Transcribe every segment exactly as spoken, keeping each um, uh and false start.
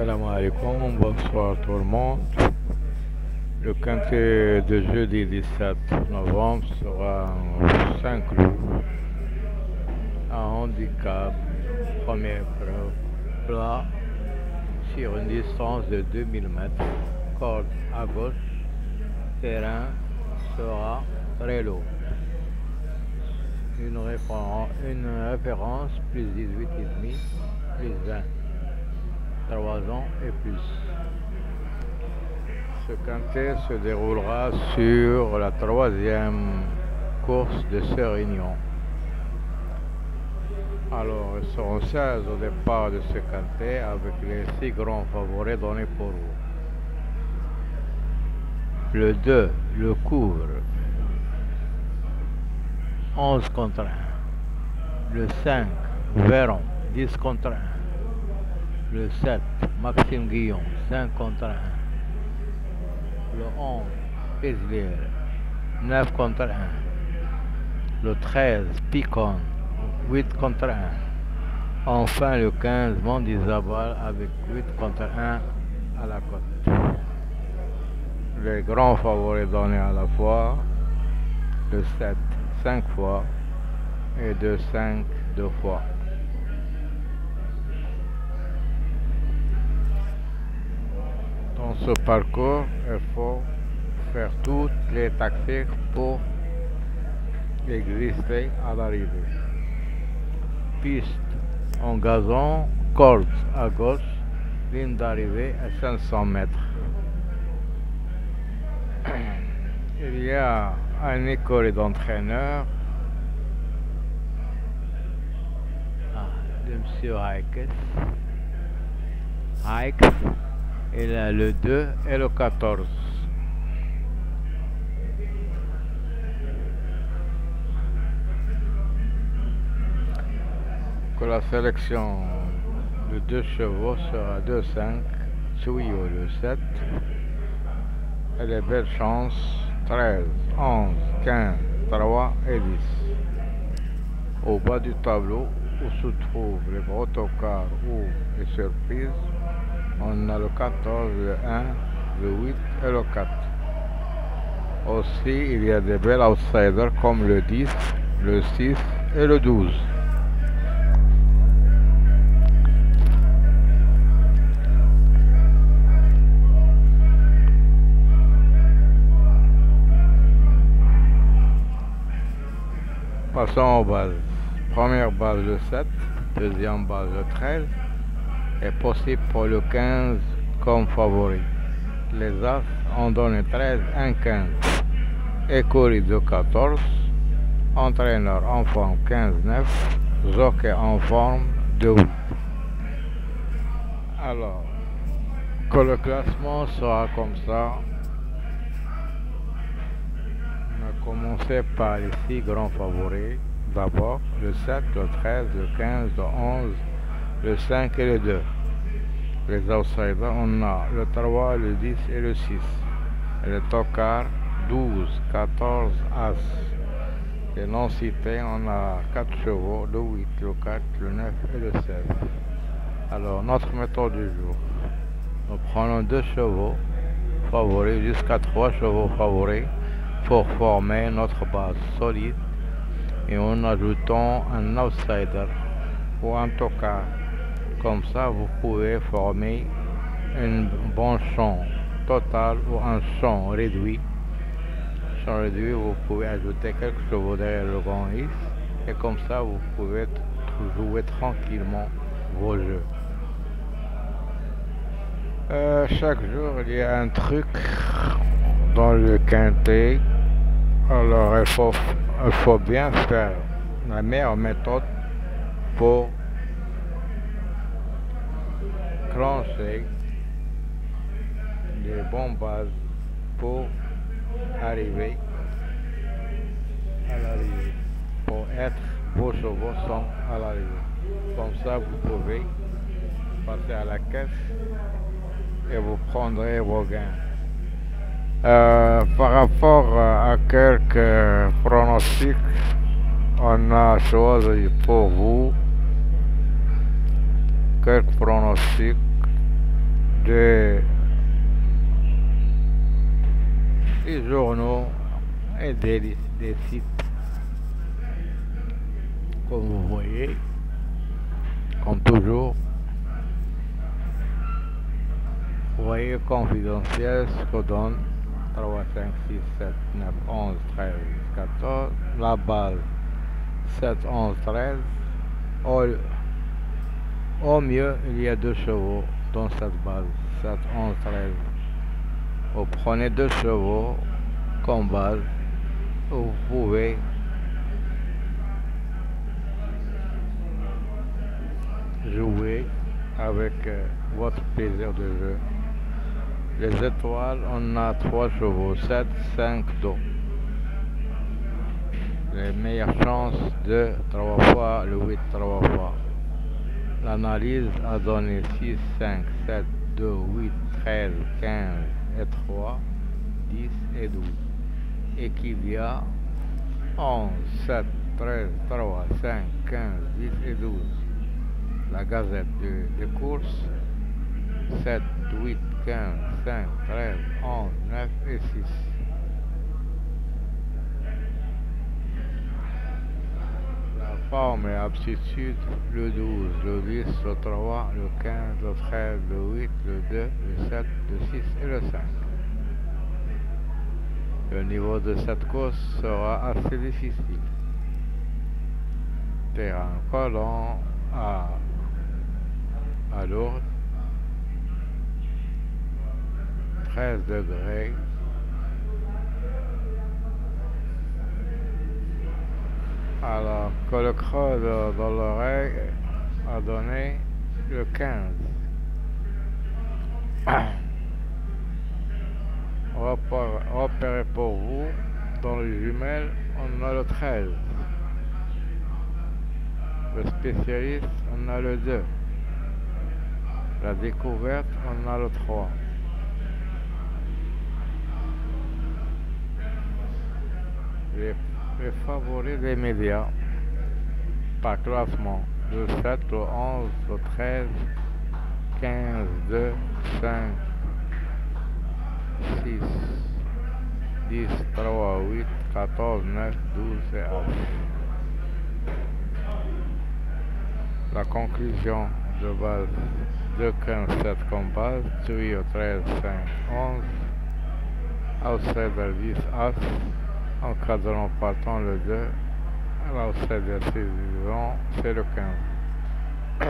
Salam alaikum, bonsoir tout le monde. Le quintet de jeudi dix-sept novembre sera en cinq loups, un handicap, première épreuve, plat sur une distance de deux mille mètres, corde à gauche, terrain sera très lourd. Une, référence, une référence plus dix-huit virgule cinq, plus vingt, trois ans et plus. Ce quintet se déroulera sur la troisième course de ce réunion. Alors, ils seront seize au départ de ce quintet avec les six grands favoris donnés pour vous. Le deux le couvre, onze contre un. Le cinq, Véron, dix contre un. Le sept, Maxime Guillon, cinq contre un. Le onze, Peslier, neuf contre un. Le treize, Picon, huit contre un. Enfin le quinze, Mondizabal avec huit contre un à la cote. Les grands favoris donnés à la fois, le sept, cinq fois et le cinq, deux fois. Dans ce parcours, il faut faire toutes les tactiques pour exister à l'arrivée. Piste en gazon, corde à gauche, ligne d'arrivée à cinq cents mètres. Il y a un école d'entraîneur, ah, de M. Haïkes. Haïkes. Il a le deux et le quatorze. Que la sélection de deux chevaux sera deux cinq, Tsuyo le sept, et les belles chances treize, onze, quinze, trois et dix. Au bas du tableau, où se trouvent les brotocars ou les surprises, on a le quatorze, le un, le huit et le quatre. Aussi, il y a des belles outsiders comme le dix, le six et le douze. Passons aux bases. Première base le sept, deuxième base le treize, et possible pour le quinze comme favori. Les As ont donné treize, un, quinze, écurie de quatorze, entraîneur en forme quinze, neuf, jockey en forme de huit. Alors, que le classement soit comme ça, on a commencé par les six grands favoris. D'abord le sept, le treize, le quinze, le onze, le cinq et le deux. Les outsiders, on a le trois, le dix et le six. Et le tocard, douze, quatorze, as. Les non cités, on a quatre chevaux, le huit, le quatre, le neuf et le seize. Alors, notre méthode du jour. Nous prenons deux chevaux favoris jusqu'à trois chevaux favoris pour former notre base solide. Et en ajoutant un outsider ou un tocard. Comme ça, vous pouvez former un bon champ total ou un champ réduit. Champ réduit, vous pouvez ajouter quelques chevaux derrière le grand X. Et comme ça, vous pouvez jouer tranquillement vos jeux. Euh, chaque jour, il y a un truc dans le quintet. Alors, il faut, il faut bien faire la meilleure méthode pour clencher les bonnes bases pour arriver à l'arrivée, pour être vos chevaux sont à l'arrivée. Comme ça, vous pouvez passer à la caisse et vous prendrez vos gains. Euh, par rapport à quelques pronostics, on a choisi pour vous quelques pronostics des, des journaux et des, des sites, comme vous voyez, comme toujours. Vous voyez confidentiel, ce qu'on donne trois, cinq, six, sept, neuf, onze, treize, quatorze, la base sept, onze, treize. Au, au mieux, il y a deux chevaux dans cette base sept, onze, treize. Vous prenez deux chevaux comme base, vous pouvez jouer avec euh, votre plaisir de jeu. Les étoiles, on a trois chevaux, sept, cinq, deux. Les meilleures chances de trois fois, le huit trois fois. L'analyse a donné six, cinq, sept, deux, huit, treize, quinze et trois, dix et douze. Et qu'il y a onze, sept, treize, trois, cinq, quinze, dix et douze. La gazette de, de course, sept, huit, quinze, cinq, treize, onze, neuf et six. La forme et aptitude, le douze, le dix, le trois, le quinze, le treize, le huit, le deux, le sept, le six et le cinq. Le niveau de cette course sera assez difficile. Terrain collant à, à Lourdes, treize degrés. Alors que le creux de, de l'oreille a donné le quinze. Repérez pour vous, dans les jumelles, on a le treize. Le spécialiste, on a le deux. La découverte, on a le trois. Les, les favoris des médias, par classement, le sept, le onze, le treize, quinze, deux, cinq, six, dix, trois, huit, quatorze, neuf, douze et H. La conclusion de base deux, quinze, sept comme base, trio treize, cinq, onze, outsider dix, As, encadrant partant le deux, l'outsider suivant, c'est le quinze.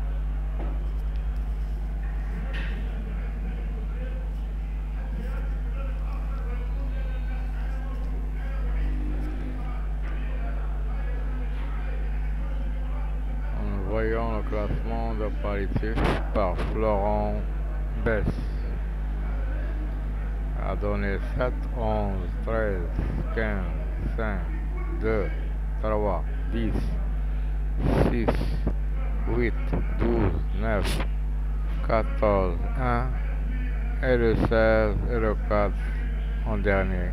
Voyons le classement de paritif par Florent Bess. A donné sept, onze, treize, quinze, cinq, deux, trois, dix, six, huit, douze, neuf, quatorze, un et le seize et le quatre en dernier.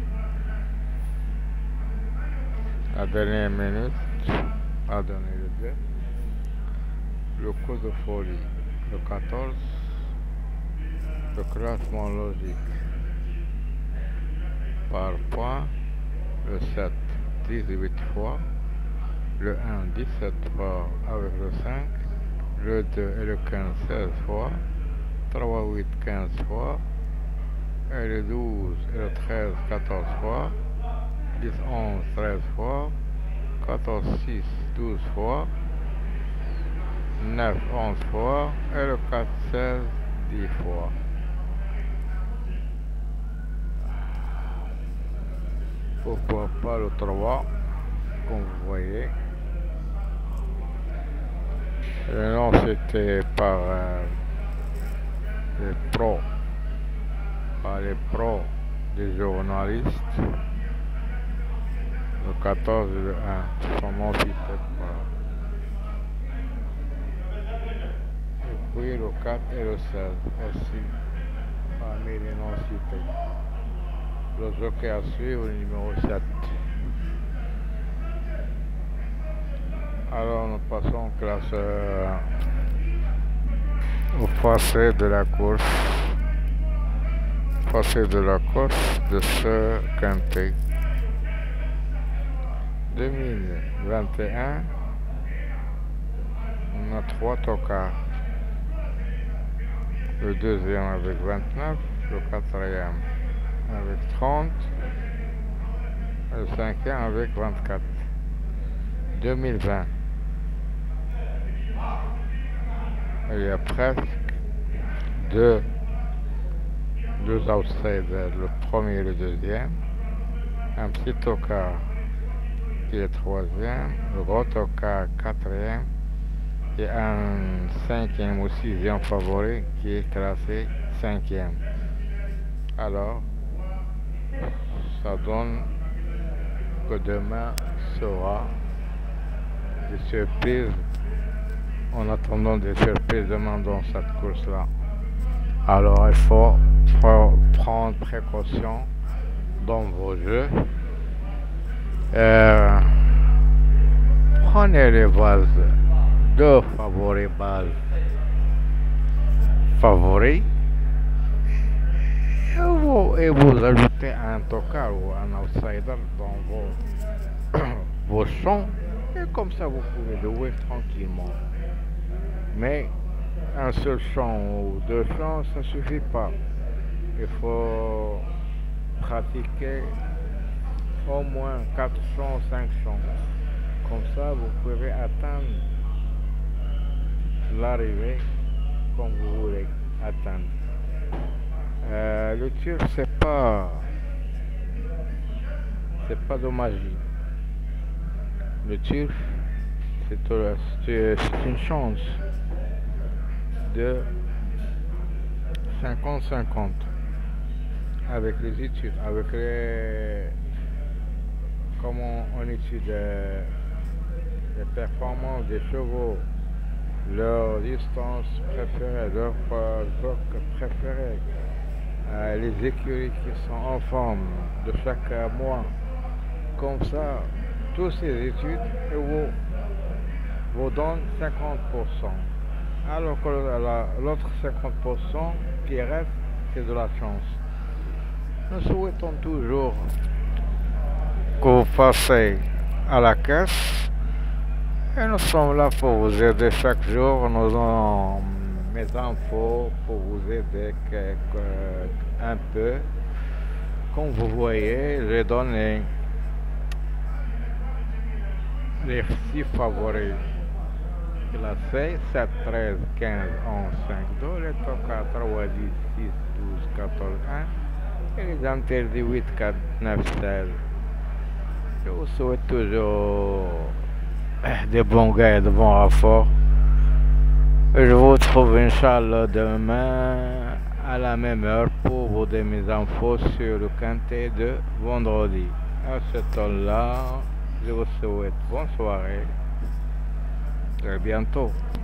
La dernière minute a donné le deux. Le coup de folie, le quatorze, le classement logique par point, le sept, dix-huit fois, le un, dix-sept fois avec le cinq, le deux et le quinze, seize fois, trois, huit, quinze fois, et le douze et le treize, quatorze fois, dix, onze, treize fois, quatorze, six, douze fois, neuf, onze fois, et le quatre, seize, dix fois. Pourquoi pas le trois, comme vous voyez. Le nom c'était par euh, les pros, par les pros des journalistes. Le quatorze et le un, son nom c'était pas. Puis le quatre et le seize aussi, parmi les noms cités. Le jockey à suivre, le numéro sept. Alors nous passons au classeur au passé de la course, passé de la course de ce quintet deux mille vingt et un. On a trois tocards. Le deuxième avec vingt-neuf, le quatrième avec trente, et le cinquième avec vingt-quatre. deux mille vingt. Il y a presque deux, deux outsiders, le premier et le deuxième. Un petit tocard qui est troisième, le gros tocard quatrième, et un cinquième ou sixième favori qui est classé cinquième. Alors, ça donne que demain sera des surprises. En attendant des surprises demain dans cette course-là. Alors, il faut prendre précaution dans vos jeux. Euh, prenez les bases, deux favoris bases favoris, et vous, et vous ajoutez un tocard ou un outsider dans vos, vos champs, et comme ça vous pouvez jouer tranquillement. Mais un seul champ ou deux champs, ça ne suffit pas. Il faut pratiquer au moins quatre champs, cinq champs. Comme ça, vous pouvez atteindre l'arrivée comme vous voulez atteindre. Euh, le tir, c'est pas, c'est pas de magie. Le tir, c'est une chance de cinquante cinquante avec les études, avec les comment on étudie euh, les performances des chevaux, leur distance préférée, leur bloc préféré, euh, les écuries qui sont en forme de chaque mois. Comme ça, toutes ces études vous, vous donnent cinquante pour cent. Alors que l'autre cinquante pour cent qui reste, c'est de la chance. Nous souhaitons toujours que vous passez à la caisse et nous sommes là pour vous aider chaque jour. Nous avons mes infos pour vous aider quelque, un peu. Comme vous voyez, j'ai donné les six favoris classés sept, treize, quinze, onze, cinq, deux, les tocards trois, dix, six, douze, quatorze, un et les interdits huit, quatre, neuf, seize. Je vous souhaite toujours des bons gains et de bons rapports. Et je vous retrouve Inch'Allah demain à la même heure pour vous donner mes infos sur le quintet de vendredi. À ce temps-là, je vous souhaite bonne soirée. À bientôt.